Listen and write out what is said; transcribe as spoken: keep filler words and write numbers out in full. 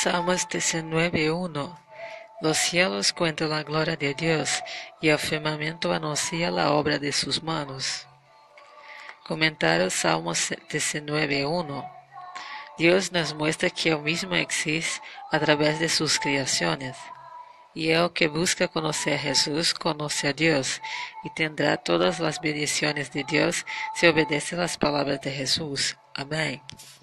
Salmos diecinueve uno. Los cielos cuentan la gloria de Dios, y el firmamento anuncia la obra de sus manos. Comentario Salmos diecinueve uno. Dios nos muestra que Él mismo existe a través de sus creaciones, y el que busca conocer a Jesús conoce a Dios, y tendrá todas las bendiciones de Dios si obedece las palabras de Jesús. Amén.